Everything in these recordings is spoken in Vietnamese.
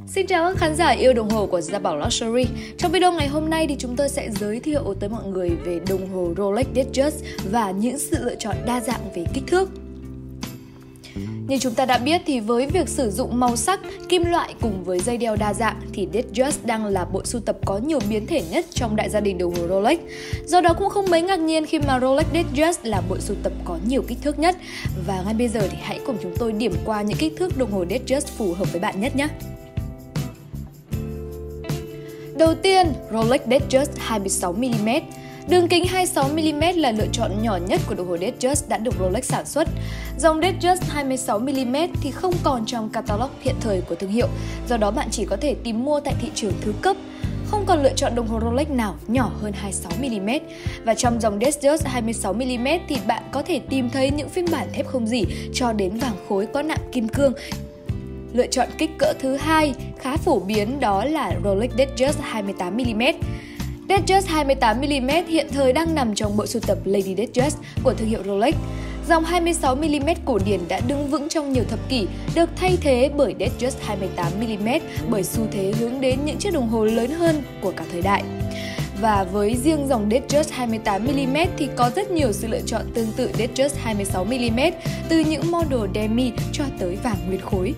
Xin chào các khán giả yêu đồng hồ của Gia Bảo Luxury. Trong video ngày hôm nay thì chúng tôi sẽ giới thiệu tới mọi người về đồng hồ Rolex Datejust và những sự lựa chọn đa dạng về kích thước. Như chúng ta đã biết thì với việc sử dụng màu sắc, kim loại cùng với dây đeo đa dạng thì Datejust đang là bộ sưu tập có nhiều biến thể nhất trong đại gia đình đồng hồ Rolex. Do đó cũng không mấy ngạc nhiên khi mà Rolex Datejust là bộ sưu tập có nhiều kích thước nhất. Và ngay bây giờ thì hãy cùng chúng tôi điểm qua những kích thước đồng hồ Datejust phù hợp với bạn nhất nhé. Đầu tiên, Rolex Datejust 26mm. Đường kính 26mm là lựa chọn nhỏ nhất của đồng hồ Datejust đã được Rolex sản xuất. Dòng Datejust 26mm thì không còn trong catalog hiện thời của thương hiệu, do đó bạn chỉ có thể tìm mua tại thị trường thứ cấp. Không còn lựa chọn đồng hồ Rolex nào nhỏ hơn 26mm. Và trong dòng Datejust 26mm thì bạn có thể tìm thấy những phiên bản thép không rỉ cho đến vàng khối có nạm kim cương. Lựa chọn kích cỡ thứ hai khá phổ biến đó là Rolex Datejust 28mm. Datejust 28mm hiện thời đang nằm trong bộ sưu tập Lady Datejust của thương hiệu Rolex. Dòng 26mm cổ điển đã đứng vững trong nhiều thập kỷ, được thay thế bởi Datejust 28mm bởi xu thế hướng đến những chiếc đồng hồ lớn hơn của cả thời đại. Và với riêng dòng Datejust 28mm thì có rất nhiều sự lựa chọn tương tự Datejust 26mm, từ những model demi cho tới vàng nguyên khối.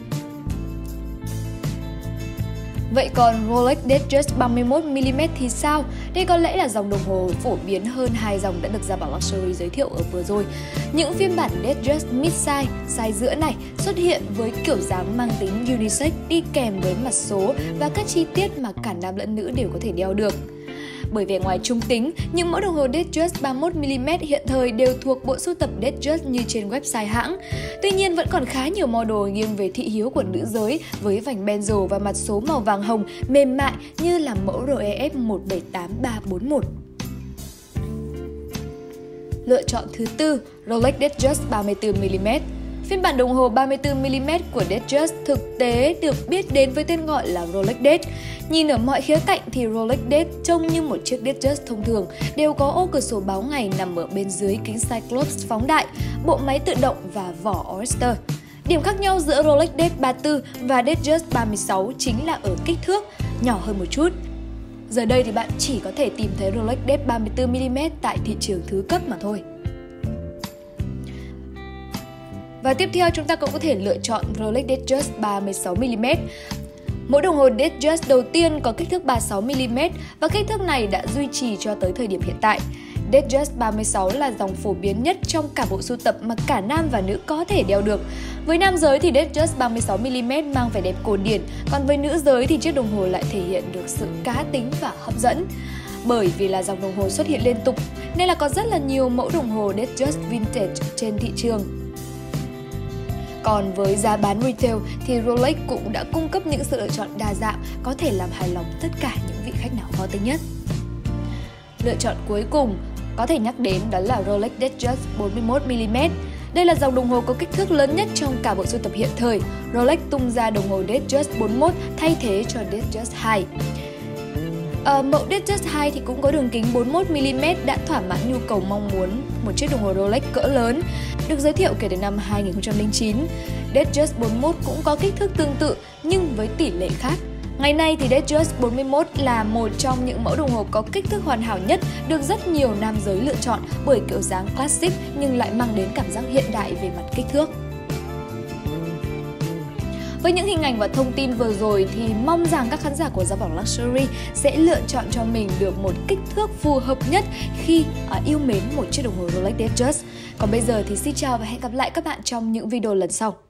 Vậy còn Rolex Datejust 31mm thì sao? Đây có lẽ là dòng đồng hồ phổ biến hơn hai dòng đã được Gia Bảo Luxury giới thiệu ở vừa rồi. Những phiên bản Datejust mid-size, size giữa này xuất hiện với kiểu dáng mang tính unisex đi kèm với mặt số và các chi tiết mà cả nam lẫn nữ đều có thể đeo được. Bởi vẻ ngoài trung tính, những mẫu đồng hồ Datejust 31mm hiện thời đều thuộc bộ sưu tập Datejust như trên website hãng. Tuy nhiên vẫn còn khá nhiều model nghiêng về thị hiếu của nữ giới với vành bezel và mặt số màu vàng hồng mềm mại như là mẫu REF 178341. Lựa chọn thứ tư, Rolex Datejust 34mm. Phiên bản đồng hồ 34mm của Datejust thực tế được biết đến với tên gọi là Rolex Date. Nhìn ở mọi khía cạnh thì Rolex Date trông như một chiếc Datejust thông thường, đều có ô cửa sổ báo ngày nằm ở bên dưới kính Cyclops phóng đại, bộ máy tự động và vỏ Oyster. Điểm khác nhau giữa Rolex Date 34 và Datejust 36 chính là ở kích thước, nhỏ hơn một chút. Giờ đây thì bạn chỉ có thể tìm thấy Rolex Date 34mm tại thị trường thứ cấp mà thôi. Và tiếp theo chúng ta cũng có thể lựa chọn Rolex Datejust 36mm. Mẫu đồng hồ Datejust đầu tiên có kích thước 36mm và kích thước này đã duy trì cho tới thời điểm hiện tại. Datejust 36 là dòng phổ biến nhất trong cả bộ sưu tập mà cả nam và nữ có thể đeo được. Với nam giới thì Datejust 36mm mang vẻ đẹp cổ điển, còn với nữ giới thì chiếc đồng hồ lại thể hiện được sự cá tính và hấp dẫn. Bởi vì là dòng đồng hồ xuất hiện liên tục nên là có rất là nhiều mẫu đồng hồ Datejust vintage trên thị trường. Còn với giá bán retail thì Rolex cũng đã cung cấp những sự lựa chọn đa dạng có thể làm hài lòng tất cả những vị khách nào khó tính nhất. Lựa chọn cuối cùng có thể nhắc đến đó là Rolex Datejust 41mm. Đây là dòng đồng hồ có kích thước lớn nhất trong cả bộ sưu tập hiện thời. Rolex tung ra đồng hồ Datejust 41 thay thế cho Datejust 2. Mẫu Datejust 2 thì cũng có đường kính 41mm đã thỏa mãn nhu cầu mong muốn một chiếc đồng hồ Rolex cỡ lớn. Được giới thiệu kể từ năm 2009, Datejust 41 cũng có kích thước tương tự nhưng với tỷ lệ khác. Ngày nay thì Datejust 41 là một trong những mẫu đồng hồ có kích thước hoàn hảo nhất được rất nhiều nam giới lựa chọn bởi kiểu dáng classic nhưng lại mang đến cảm giác hiện đại về mặt kích thước. Với những hình ảnh và thông tin vừa rồi thì mong rằng các khán giả của Gia Bảo Luxury sẽ lựa chọn cho mình được một kích thước phù hợp nhất khi yêu mến một chiếc đồng hồ Rolex Datejust. Còn bây giờ thì xin chào và hẹn gặp lại các bạn trong những video lần sau.